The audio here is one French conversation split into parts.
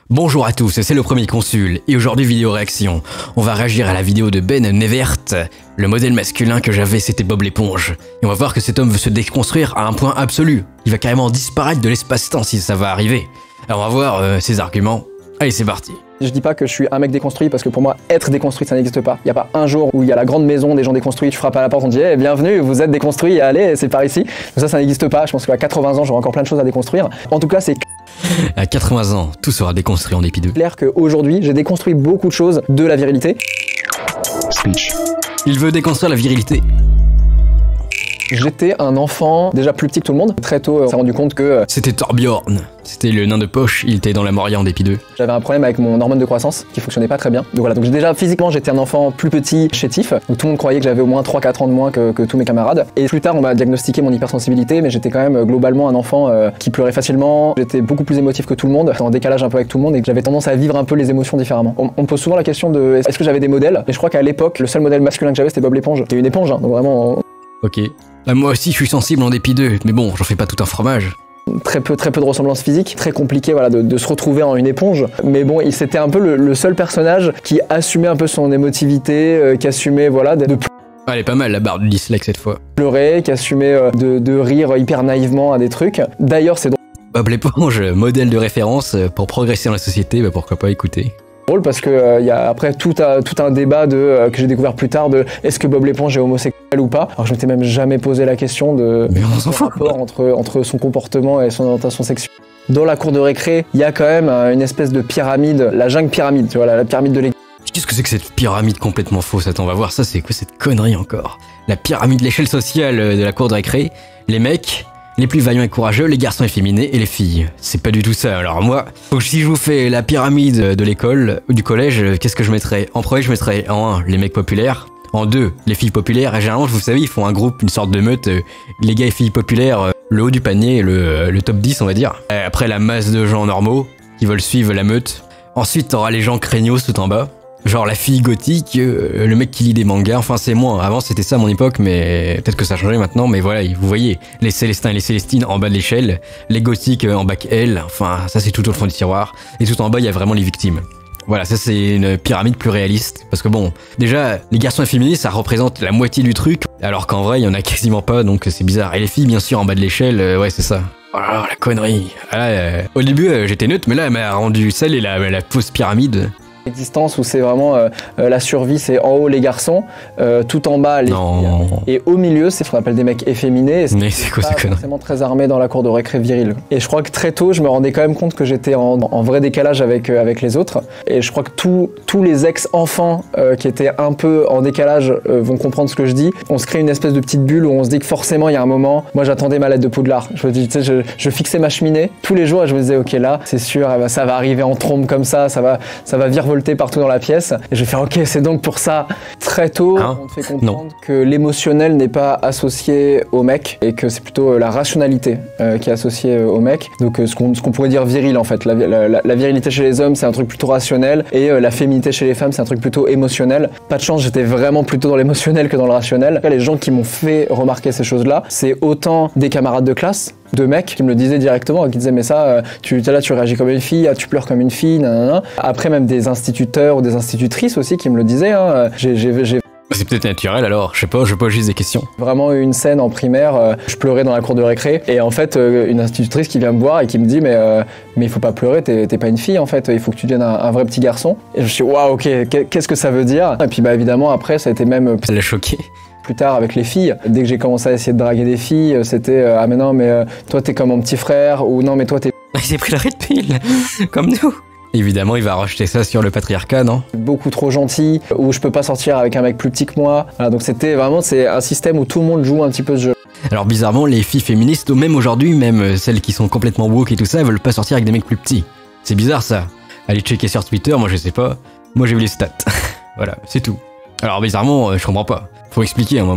Bonjour à tous, c'est le premier consul, et aujourd'hui vidéo réaction. On va réagir à la vidéo de Ben Nevert. Le modèle masculin que j'avais c'était Bob l'éponge. Et on va voir que cet homme veut se déconstruire à un point absolu. Il va carrément disparaître de l'espace-temps si ça va arriver. Alors on va voir ses arguments. Allez, c'est parti. Je dis pas que je suis un mec déconstruit parce que pour moi, être déconstruit, ça n'existe pas. Il n'y a pas un jour où il y a la grande maison des gens déconstruits, tu frappes à la porte, on dit hey, bienvenue, vous êtes déconstruits, allez, c'est par ici. Donc ça n'existe pas. Je pense qu'à 80 ans, j'aurai encore plein de choses à déconstruire. En tout cas, c'est à 80 ans, tout sera déconstruit en épideux. clair qu'aujourd'hui, j'ai déconstruit beaucoup de choses de la virilité. Speech. Il veut déconstruire la virilité. J'étais un enfant déjà plus petit que tout le monde. Très tôt, on s'est rendu compte que C'était Torbjorn. C'était le nain de poche, il était dans la Moria en épideux. j'avais un problème avec mon hormone de croissance qui fonctionnait pas très bien. Donc voilà, donc déjà physiquement j'étais un enfant plus petit, chétif. Donc tout le monde croyait que j'avais au moins 3-4 ans de moins que tous mes camarades. Et plus tard on m'a diagnostiqué mon hypersensibilité, mais j'étais quand même globalement un enfant qui pleurait facilement. J'étais beaucoup plus émotif que tout le monde, en décalage un peu avec tout le monde et que j'avais tendance à vivre un peu les émotions différemment. On me pose souvent la question de est-ce que j'avais des modèles? Et je crois qu'à l'époque le seul modèle masculin que j'avais c'était Bob l'éponge. C'était une éponge, hein, donc vraiment Ok. Bah, moi aussi je suis sensible en épideux, mais bon, j'en fais pas tout un fromage. très peu de ressemblance physique, très compliqué voilà, de se retrouver en une éponge. Mais bon, c'était un peu le seul personnage qui assumait un peu son émotivité, qui assumait voilà, de Ah, elle est pas mal la barre de Dislike cette fois. pleurer, qui assumait de rire hyper naïvement à des trucs. D'ailleurs, c'est Bob l'éponge, modèle de référence pour progresser dans la société, bah pourquoi pas écouter. drôle parce que y a après tout un débat que j'ai découvert plus tard de est-ce que Bob l'éponge est homosexuel ou pas. Alors je m'étais même jamais posé la question de Mais on s'en fout. rapport entre son comportement et son orientation sexuelle. Dans la cour de récré, il y a quand même une espèce de pyramide, la jungle pyramide, tu vois, la pyramide de l'église. Qu'est-ce que c'est que cette pyramide complètement fausse? Attends, on va voir ça, c'est quoi cette connerie encore? La pyramide, l'échelle sociale de la cour de récré, les mecs, les plus vaillants et courageux, les garçons efféminés et les filles. C'est pas du tout ça. Alors moi, donc si je vous fais la pyramide de l'école ou du collège, qu'est-ce que je mettrais? En premier, je mettrais en 1 les mecs populaires, en 2 les filles populaires, et généralement, vous savez, ils font un groupe, une sorte de meute, les gars et filles populaires, le haut du panier, le top 10 on va dire. Après la masse de gens normaux qui veulent suivre la meute. Ensuite, t'auras les gens craignos tout en bas. Genre la fille gothique, le mec qui lit des mangas, enfin c'est moi, avant c'était ça à mon époque, mais peut-être que ça a changé maintenant, mais voilà, vous voyez, les Célestins et les Célestines en bas de l'échelle, les gothiques en bac L, enfin ça c'est tout au fond du tiroir, et tout en bas il y a vraiment les victimes. Voilà, ça c'est une pyramide plus réaliste, parce que bon, déjà, les garçons efféminés ça représente la moitié du truc, alors qu'en vrai il y en a quasiment pas, donc c'est bizarre, et les filles bien sûr en bas de l'échelle, ouais c'est ça. Oh là là, la connerie. Ah là, au début j'étais neutre, mais là elle m'a rendu celle et la fausse pyramide. Existence où c'est vraiment la survie, c'est en haut les garçons, tout en bas les filles, et au milieu c'est ce qu'on appelle des mecs efféminés. Et Mais c'est quoi pas ces conneries? forcément très armés dans la cour de récré viril. Et je crois que très tôt je me rendais quand même compte que j'étais en vrai décalage avec les autres. Et je crois que tous les ex-enfants qui étaient un peu en décalage vont comprendre ce que je dis. On se crée une espèce de petite bulle où on se dit que forcément il y a un moment, moi j'attendais ma lettre de Poudlard. Je fixais ma cheminée tous les jours et je me disais ok là c'est sûr ça va arriver en trombe comme ça va virevolter partout dans la pièce et je vais faire ok c'est donc pour ça. Très tôt on te fait comprendre que l'émotionnel n'est pas associé au mec et que c'est plutôt la rationalité qui est associée au mec, donc ce qu'on pourrait dire viril en fait. La virilité chez les hommes c'est un truc plutôt rationnel et la féminité chez les femmes c'est un truc plutôt émotionnel. Pas de chance, j'étais vraiment plutôt dans l'émotionnel que dans le rationnel. Les gens qui m'ont fait remarquer ces choses là c'est autant des camarades de classe, de mecs qui me le disaient directement, qui disaient mais ça, tu réagis comme une fille, tu pleures comme une fille, nanana. Après même des instituteurs ou des institutrices aussi qui me le disaient. Hein. J'ai C'est peut-être naturel alors, je sais pas juste des questions. vraiment eu une scène en primaire, je pleurais dans la cour de récré et en fait une institutrice qui vient me voir et qui me dit mais il faut pas pleurer, t'es pas une fille en fait, il faut que tu deviennes un vrai petit garçon. Et je me suis dit waouh ok, qu'est-ce que ça veut dire? Et puis bah évidemment après ça a été même Ça l'a choqué. plus tard avec les filles. Dès que j'ai commencé à essayer de draguer des filles, c'était ah mais non mais toi t'es comme mon petit frère ou non mais toi t'es Il s'est pris la red pill, comme nous. Évidemment, il va rejeter ça sur le patriarcat, non? beaucoup trop gentil ou je peux pas sortir avec un mec plus petit que moi. Voilà, donc c'est un système où tout le monde joue un petit peu ce jeu. Alors bizarrement, les filles féministes, même aujourd'hui, même celles qui sont complètement woke et tout ça, veulent pas sortir avec des mecs plus petits. C'est bizarre ça. Allez checker sur Twitter, moi je sais pas. Moi j'ai vu les stats. Voilà, c'est tout. Alors bizarrement, je comprends pas. Faut expliquer un moment.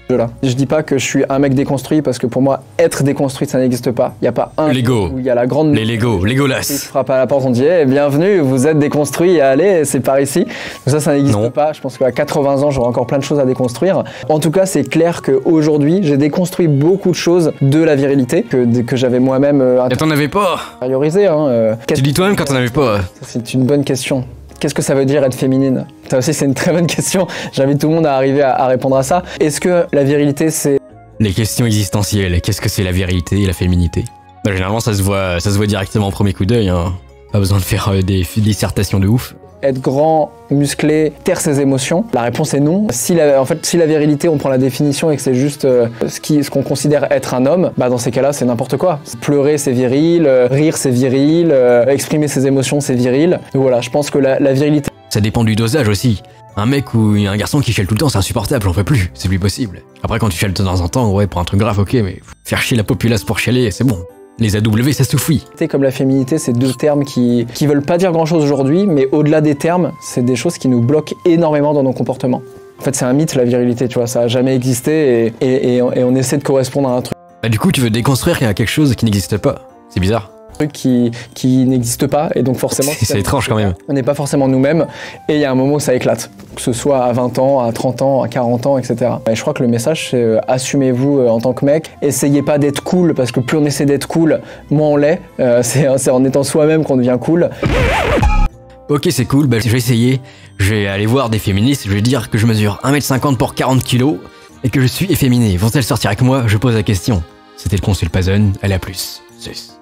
Là. Je dis pas que je suis un mec déconstruit parce que pour moi, être déconstruit, ça n'existe pas. Il n'y a pas un Lego. où il y a la grande... Les Lego, Ils Legolas. frappent à la porte, on dit hey, bienvenue, vous êtes déconstruit, allez, c'est par ici. Donc ça n'existe pas. Je pense qu'à 80 ans, j'aurai encore plein de choses à déconstruire. En tout cas, c'est clair qu'aujourd'hui, j'ai déconstruit beaucoup de choses de la virilité que j'avais moi-même Et t'en avais pas. intériorisé. Hein. Tu dis toi-même quand t'en avais pas. Ça, c'est une bonne question. Qu'est-ce que ça veut dire être féminine? Ça aussi, c'est une très bonne question. J'invite tout le monde à arriver à répondre à ça. Est-ce que la virilité, c'est... Les questions existentielles, qu'est-ce que c'est la virilité et la féminité? Bah, généralement, ça se voit directement au premier coup d'œil. Hein. Pas besoin de faire des dissertations de ouf. Être grand, musclé, taire ses émotions? La réponse est non. Si la virilité, on prend la définition et que c'est juste ce qu'on considère être un homme, bah dans ces cas-là, c'est n'importe quoi. Pleurer, c'est viril, rire, c'est viril, exprimer ses émotions, c'est viril. Et voilà, je pense que la virilité... Ça dépend du dosage aussi. Un mec ou un garçon qui chiale tout le temps, c'est insupportable, j'en peux plus, c'est plus possible. Après, quand tu chiales de temps en temps, ouais, pour un truc grave, ok, mais faire chier la populace pour chialer, c'est bon. Les AW, ça suffit. Comme la féminité, c'est deux termes qui veulent pas dire grand-chose aujourd'hui, mais au-delà des termes, c'est des choses qui nous bloquent énormément dans nos comportements. En fait, c'est un mythe, la virilité, tu vois, ça a jamais existé et on essaie de correspondre à un truc. Bah, du coup, tu veux déconstruire qu'il y a quelque chose qui n'existe pas. C'est bizarre. Qui n'existe pas et donc forcément c'est étrange quand même. On n'est pas forcément nous-mêmes et il y a un moment où ça éclate, que ce soit à 20 ans, à 30 ans, à 40 ans, etc. Et je crois que le message c'est assumez-vous en tant que mec, essayez pas d'être cool parce que plus on essaie d'être cool, moins on l'est. C'est en étant soi-même qu'on devient cool. Ok, c'est cool, bah, je vais essayer. Je vais aller voir des féministes, je vais dire que je mesure 1m50 pour 40 kg et que je suis efféminé. Vont-elles sortir avec moi? Je pose la question. C'était le consul Pazon, allez à plus. Sus.